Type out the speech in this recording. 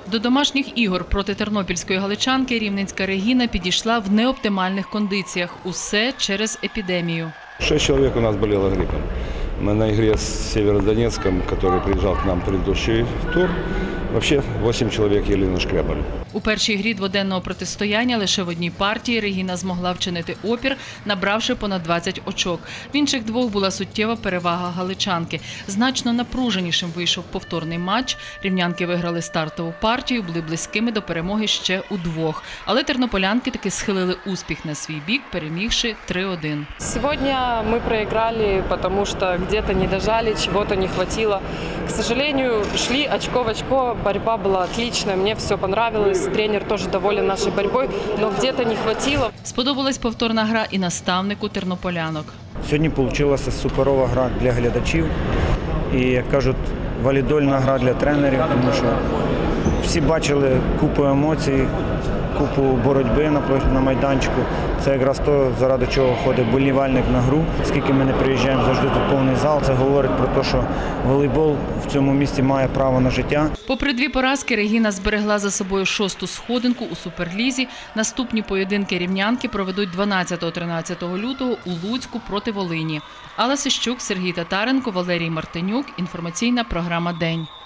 До домашніх ігор проти тернопільської галичанки рівненська Регіна підійшла в неоптимальних кондиціях. Усе через епідемію. 6 человек у нас болело гриппом. Мы на игре с Северодонецком, который приезжал к нам в предыдущий тур, вообще 8 человек еле нашкрябали. У першій грі дводенного протистояння лише в одній партії Регіна змогла вчинити опір, набравши понад 20 очок. В інших двох була суттєва перевага галичанки. Значно напруженішим вийшов повторний матч. Рівнянки виграли стартову партію, були близькими до перемоги ще у двох. Але тернополянки таки схилили успіх на свій бік, перемігши 3-1. Сьогодні ми проіграли, тому що где-то не дожали, чего-то не хватило. К сожалению, шли очко в очко, борьба была отличная, мне все понравилось. Тренер тоже доволен нашей борьбой, но где-то не хватило. Сподобалась повторна гра і наставнику тернополянок. Сьогодні вийшла суперова гра для глядачів і, як кажуть, валідольна гра для тренерів, тому що всі бачили купу емоцій, купу боротьби на майданчику. Це якраз то, заради чого ходить болівальник на гру. Скільки ми не приїжджаємо, завжди тут повний зал. Це говорить про те, що волейбол в цьому місті має право на життя. Попри дві поразки, Регіна зберегла за собою 6-ту сходинку у Суперлізі. Наступні поєдинки рівнянки проведуть 12-13 лютого у Луцьку проти Волині. Алла Сищук, Сергій Татаренко, Валерій Мартинюк. Інформаційна програма «День».